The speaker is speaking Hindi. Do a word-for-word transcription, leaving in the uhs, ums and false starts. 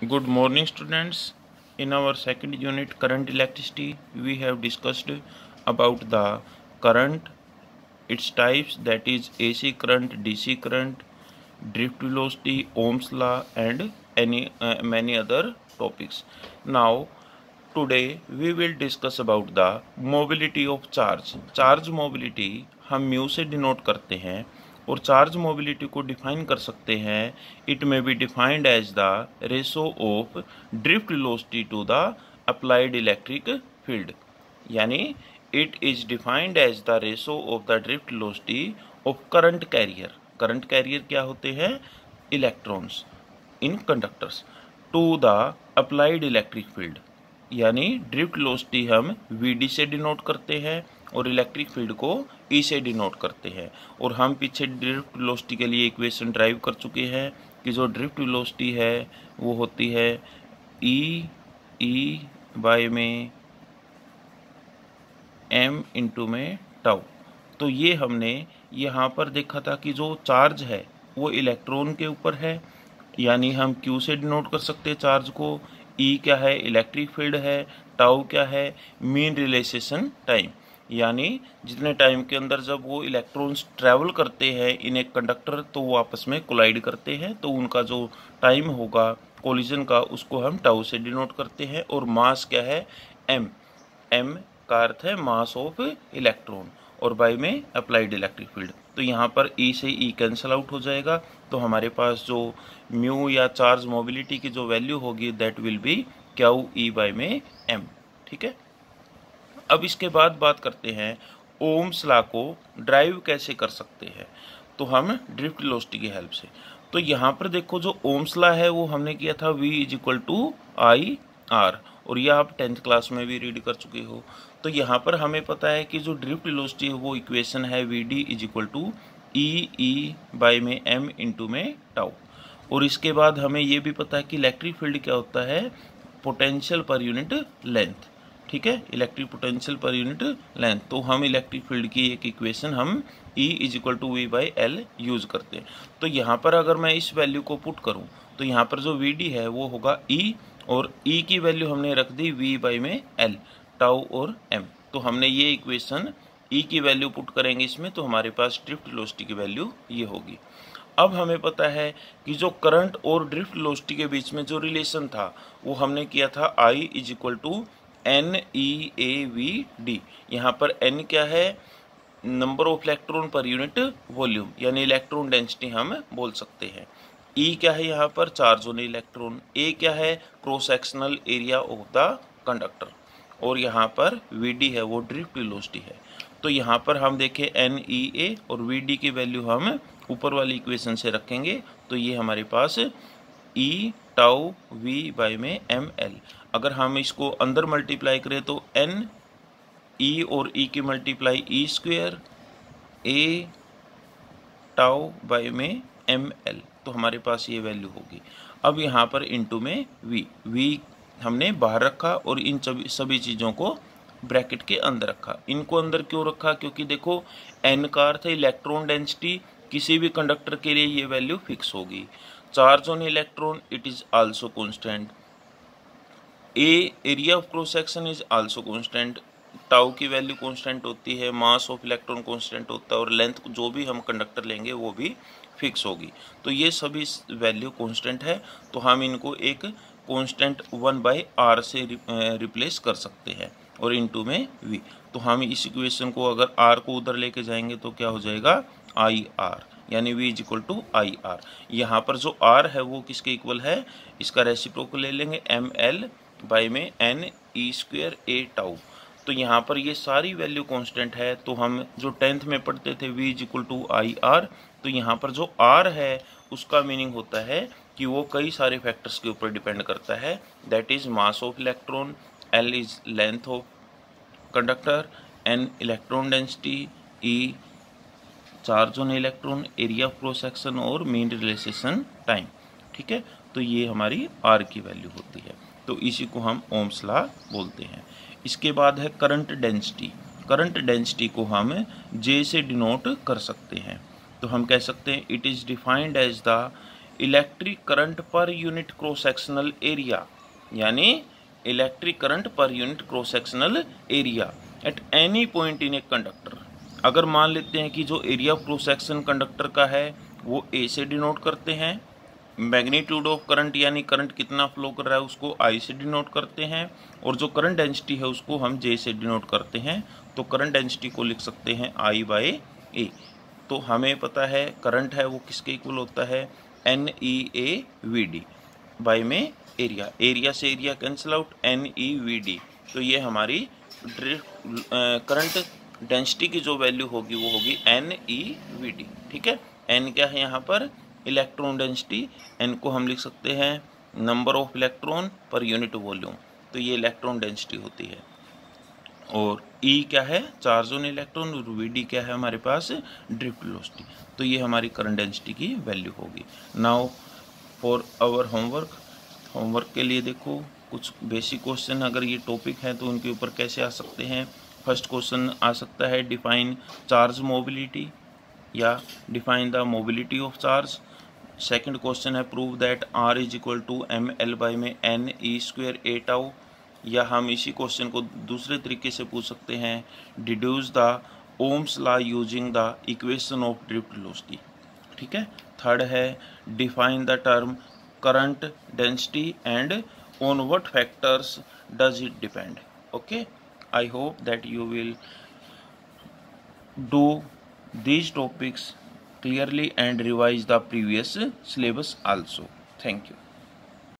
Good morning, students. In our second unit, current electricity, we have discussed about the current, its types, that is A C current, D C current, drift velocity, Ohm's law, and any uh, many other topics. Now, today we will discuss about the mobility of charge. Charge mobility हम म्यू से डिनोट करते हैं और चार्ज मोबिलिटी को डिफाइन कर सकते हैं. It may be defined as the ratio of drift velocity to the applied electric field. यानी it is defined as the ratio of the drift velocity of current carrier. Current carrier क्या होते हैं? Electrons in conductors to the applied electric field. यानी ड्रिफ्ट वेलोसिटी हम वी डी से डिनोट करते हैं और इलेक्ट्रिक फील्ड को ई से डिनोट करते हैं. और हम पीछे ड्रिफ्ट वेलोसिटी के लिए इक्वेशन ड्राइव कर चुके हैं कि जो ड्रिफ्ट वेलोसिटी है वो होती है ई ई बाय में एम इंटू में टाउ. तो ये हमने यहाँ पर देखा था कि जो चार्ज है वो इलेक्ट्रॉन के ऊपर है, यानी हम क्यू से डिनोट कर सकते हैं चार्ज को. ई क्या है? इलेक्ट्रिक फील्ड है. टाउ क्या है? मीन रिलेशेशन टाइम, यानी जितने टाइम के अंदर जब वो इलेक्ट्रॉन्स ट्रैवल करते हैं इन एक कंडक्टर तो वो आपस में कोलाइड करते हैं, तो उनका जो टाइम होगा कोलिजन का उसको हम टाउ से डिनोट करते हैं. और मास क्या है? एम. एम का अर्थ है मास ऑफ इलेक्ट्रॉन और बाय में अप्लाइड इलेक्ट्रिक फील्ड. तो यहाँ पर ई से ई कैंसिल आउट हो जाएगा, तो हमारे पास जो म्यू या चार्ज मोबिलिटी की जो वैल्यू होगी that will be Q E by में एम. ठीक है. अब इसके बाद बात करते हैं ओम्स लॉ को ड्राइव कैसे कर सकते हैं. तो हम ड्रिफ्ट वेलोसिटी की हेल्प से. तो यहाँ पर देखो जो ओम्स लॉ है वो हमने किया था V is equal to I R, और यह आप टेंथ क्लास में भी रीड कर चुके हो. तो यहाँ पर हमें पता है कि जो ड्रिफ्ट वेलोसिटी है वो इक्वेशन है V D is equal to E E by में एम इंटू में टाउ. और इसके बाद हमें ये भी पता है कि इलेक्ट्रिक फील्ड क्या होता है? Potential per unit length. ठीक है, electric potential per unit length. तो हम इलेक्ट्रिक फील्ड की एक इक्वेशन हम E is equal to V by L use करते हैं. तो यहाँ पर अगर मैं इस वैल्यू को पुट करूँ तो यहाँ पर जो वी डी है वो होगा E, और E की वैल्यू हमने रख दी V बाई में L, टाउ और M. तो हमने ये इक्वेशन E की वैल्यू पुट करेंगे इसमें, तो हमारे पास ड्रिफ्ट वेलोसिटी की वैल्यू ये होगी. अब हमें पता है कि जो करंट और ड्रिफ्ट वेलोसिटी के बीच में जो रिलेशन था वो हमने किया था I is equal to N E A V D. यहाँ पर एन क्या है? Number of electron per unit volume, यानी इलेक्ट्रॉन डेंसिटी हम बोल सकते हैं. ई क्या है? यहाँ पर चार्ज ऑन इलेक्ट्रॉन. ए क्या है? Cross sectional area of the conductor. और यहाँ पर वी डी है वो ड्रिफ्ट वेलोसिटी है. तो यहाँ पर हम देखें एन ई ए और वी डी की वैल्यू हम ऊपर वाली इक्वेशन से रखेंगे, तो ये हमारे पास ई टाउ वी बाय में एम एल. अगर हम इसको अंदर मल्टीप्लाई करें तो एन ई और ई की multiply E square A tau by में एम एल. तो हमारे पास ये वैल्यू होगी. अब यहाँ पर इनटू में वी. वी हमने बाहर रखा और इन सभी सभी चीज़ों को ब्रैकेट के अंदर रखा. इनको अंदर क्यों रखा? क्योंकि देखो एन का अर्थ है इलेक्ट्रॉन डेंसिटी. किसी भी कंडक्टर के लिए ये वैल्यू फिक्स होगी. Charge on electron it is also constant. A area of cross section is also constant. Tau की वैल्यू कांस्टेंट होती है. मास ऑफ इलेक्ट्रॉन कांस्टेंट होता है. और लेंथ जो भी हम कंडक्टर लेंगे वो भी फिक्स होगी. तो ये सभी वैल्यू कांस्टेंट है, तो हम इनको एक कांस्टेंट वन बाई आर से रिप्लेस कर सकते हैं और इनटू में वी. तो हम इस इक्वेशन को अगर आर को उधर लेके जाएंगे तो क्या हो जाएगा? आई आर, यानी v is equal to I R. यहाँ पर जो r है वो किसके इक्वल है? इसका रेसिप्रोकल ले लेंगे एम एल बाई में N E square A tau. तो यहाँ पर ये सारी वैल्यू कांस्टेंट है. तो हम जो टेंथ में पढ़ते थे v is equal to I R, तो यहाँ पर जो r है उसका मीनिंग होता है कि वो कई सारे फैक्टर्स के ऊपर डिपेंड करता है. That is mass of electron, l is length of conductor, n electron density, e charge on electron, area of cross section और मीन रिलेशेशन टाइम. ठीक है, तो ये हमारी R की वैल्यू होती है. तो इसी को हम ओम्स लॉ बोलते हैं. इसके बाद है करंट डेंसिटी. करंट डेंसिटी को हम J से डिनोट कर सकते हैं. तो हम कह सकते हैं it is defined as the electric current per unit cross sectional area, यानी electric current per unit cross sectional area at any point in a conductor. अगर मान लेते हैं कि जो area of cross section conductor का है वो ए से डिनोट करते हैं, मैग्नीट्यूड ऑफ करंट यानी करंट कितना फ्लो कर रहा है उसको आई से डिनोट करते हैं, और जो करंट डेंसिटी है उसको हम जे से डिनोट करते हैं। तो करंट डेंसिटी को लिख सकते हैं आई बाय ए। तो हमें पता है करंट है वो किसके इक्वल होता है, N E A V D by में एरिया, एरिया से area cancel out, N E V D. तो ये हमारी करंट डेंसिटी की जो वैल्यू होगी वो होगी एन ई वी डी। ठीक है, एन क्या है यहाँ पर, इलेक्ट्रॉन डेंसिटी, एन को हम लिख सकते हैं number of electron per unit volume, तो ये इलेक्ट्रॉन डेंसिटी होती है। और E क्या है, चार्ज ऑन इलेक्ट्रॉन, और वी डी क्या है हमारे पास, ड्रिफ्ट वेलोसिटी। तो ये हमारी करंट डेंसिटी की वैल्यू होगी। Now for our homework, homework के लिए देखो कुछ बेसिक क्वेश्चन, अगर ये टॉपिक है तो उनके ऊपर कैसे आ सकते हैं। फर्स्ट क्वेश्चन आ सकता है डिफाइन चार्ज मोबिलिटी या define the mobility of charge. Second question है prove that R is equal to M L by में N E square A tau, या हम इसी क्वेश्चन को दूसरे तरीके से पूछ सकते हैं deduce the Ohm's law using the equation of drift velocity. ठीक है, थर्ड है define the term current density and on what factors does it depend. Okay, I hope that you will do these topics clearly and revise the previous syllabus also. Thank you.